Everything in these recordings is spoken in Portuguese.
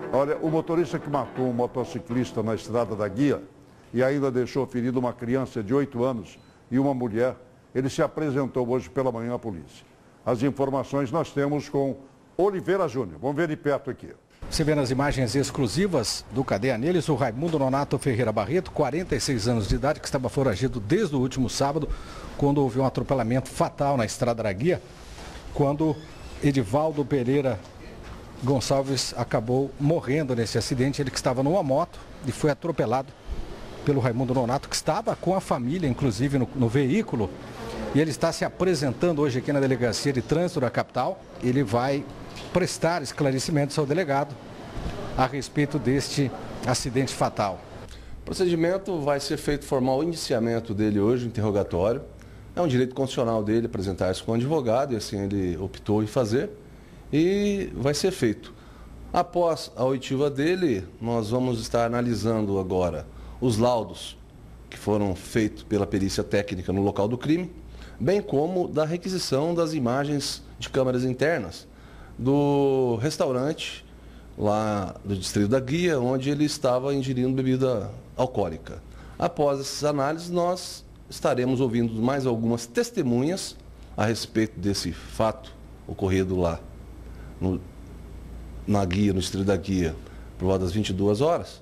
Olha, o motorista que matou um motociclista na estrada da Guia e ainda deixou ferido uma criança de 8 anos e uma mulher, ele se apresentou hoje pela manhã à polícia. As informações nós temos com Oliveira Júnior. Vamos ver de perto aqui. Você vê nas imagens exclusivas do Cadeia Neles o Raimundo Nonato Ferreira Barreto, 46 anos de idade, que estava foragido desde o último sábado, quando houve um atropelamento fatal na estrada da Guia, quando Edivaldo Pereira Gonçalves acabou morrendo nesse acidente. Ele que estava numa moto e foi atropelado pelo Raimundo Nonato, que estava com a família, inclusive, no veículo. E ele está se apresentando hoje aqui na Delegacia de Trânsito da capital. Ele vai prestar esclarecimentos ao delegado a respeito deste acidente fatal. O procedimento vai ser feito formal o indiciamento dele hoje, o interrogatório. É um direito constitucional dele apresentar-se com o advogado, e assim ele optou em fazer. E vai ser feito. Após a oitiva dele, nós vamos estar analisando agora os laudos que foram feitos pela perícia técnica no local do crime, bem como da requisição das imagens de câmeras internas do restaurante lá do Distrito da Guia, onde ele estava ingerindo bebida alcoólica. Após essas análises, nós estaremos ouvindo mais algumas testemunhas a respeito desse fato ocorrido lá na Guia, no Distrito da Guia, por volta das 22 horas.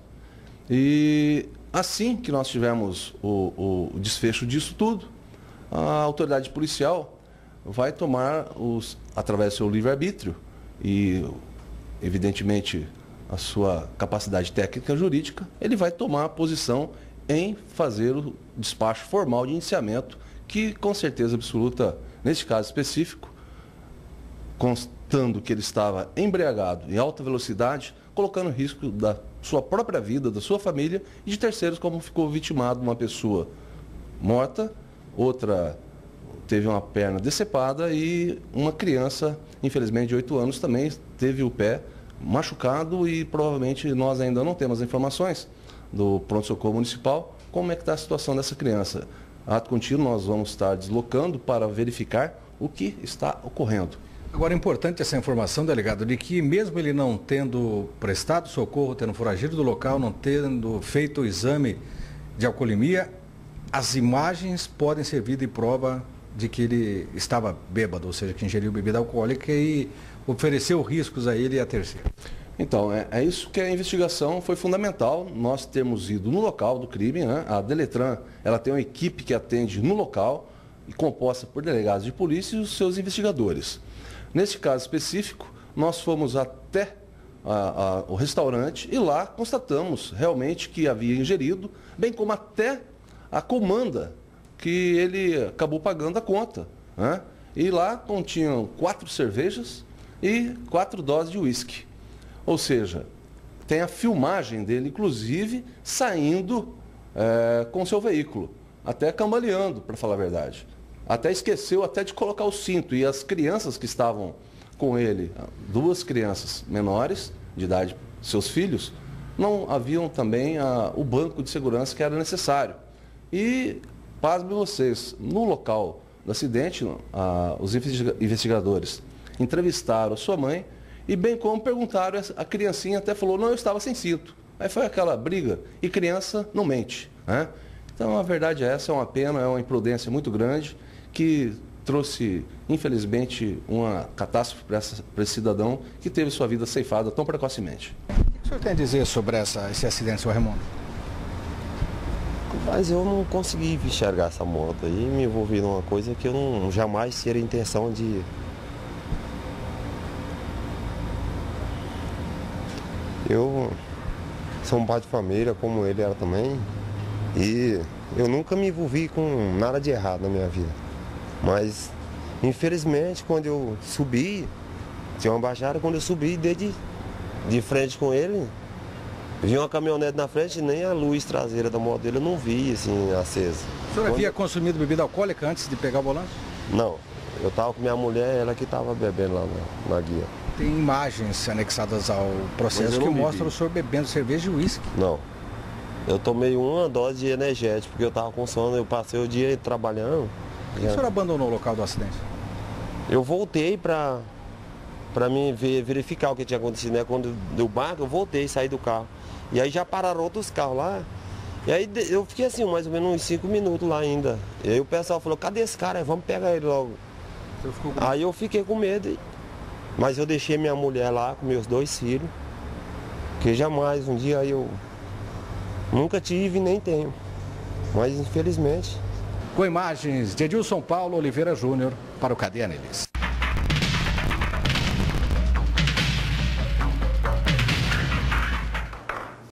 E assim que nós tivermos o desfecho disso tudo, a autoridade policial vai tomar, através do seu livre-arbítrio e, evidentemente, a sua capacidade técnica jurídica, ele vai tomar a posição em fazer o despacho formal de indiciamento, que, com certeza absoluta, neste caso específico, constando que ele estava embriagado em alta velocidade, colocando em risco da sua própria vida, da sua família e de terceiros, como ficou vitimado uma pessoa morta, outra teve uma perna decepada e uma criança, infelizmente de 8 anos, também teve o pé machucado e provavelmente nós ainda não temos informações do pronto-socorro municipal como é que está a situação dessa criança. Ato contínuo, nós vamos estar deslocando para verificar o que está ocorrendo. Agora, é importante essa informação, delegado, de que mesmo ele não tendo prestado socorro, tendo foragido do local, não tendo feito o exame de alcoolemia, as imagens podem servir de prova de que ele estava bêbado, ou seja, que ingeriu bebida alcoólica e ofereceu riscos a ele e a terceiro. Então, é isso que a investigação foi fundamental, nós termos ido no local do crime, né? A Deletran, ela tem uma equipe que atende no local, e composta por delegados de polícia e os seus investigadores. Neste caso específico, nós fomos até o restaurante e lá constatamos realmente que havia ingerido, bem como até a comanda que ele acabou pagando a conta, né? E lá continham 4 cervejas e 4 doses de uísque. Ou seja, tem a filmagem dele, inclusive, saindo com seu veículo, até cambaleando, para falar a verdade. Até esqueceu até de colocar o cinto. E as crianças que estavam com ele, 2 crianças menores de idade, seus filhos, não haviam também o banco de segurança que era necessário. E, pasmem vocês, no local do acidente, os investigadores entrevistaram a sua mãe e bem como perguntaram, a criancinha até falou, não, eu estava sem cinto. Aí foi aquela briga, e criança não mente, né? Então a verdade é essa, é uma pena, é uma imprudência muito grande, que trouxe, infelizmente, uma catástrofe para esse cidadão que teve sua vida ceifada tão precocemente. O que o senhor tem a dizer sobre esse acidente, senhor Raimundo? Mas eu não consegui enxergar essa moto aí, me envolvi numa coisa que eu jamais teria intenção de... Eu sou um pai de família, como ele era também, e eu nunca me envolvi com nada de errado na minha vida. Mas, infelizmente, quando eu subi, tinha uma baixada, quando eu subi, dei de frente com ele, vi uma caminhonete na frente, nem a luz traseira da moto dele eu não vi, assim, acesa. O senhor havia consumido bebida alcoólica antes de pegar o volante? Não, eu estava com minha mulher, ela que estava bebendo lá na guia. Tem imagens anexadas ao processo que mostram o senhor bebendo cerveja e uísque. Não. Eu tomei uma dose de energético, porque eu estava com sono, eu passei o dia trabalhando. Por que o senhor abandonou o local do acidente? Eu voltei para para mim verificar o que tinha acontecido, né? Quando deu barco, eu voltei, saí do carro. E aí já pararam outros carros lá. E aí eu fiquei assim, mais ou menos uns 5 minutos lá ainda. E aí o pessoal falou, cadê esse cara? Vamos pegar ele logo. Aí eu fiquei com medo. Mas eu deixei minha mulher lá com meus 2 filhos. Que jamais, um dia eu nunca tive nem tenho. Mas infelizmente. Com imagens de Edilson Paulo Oliveira Júnior para o Cadeia Neles.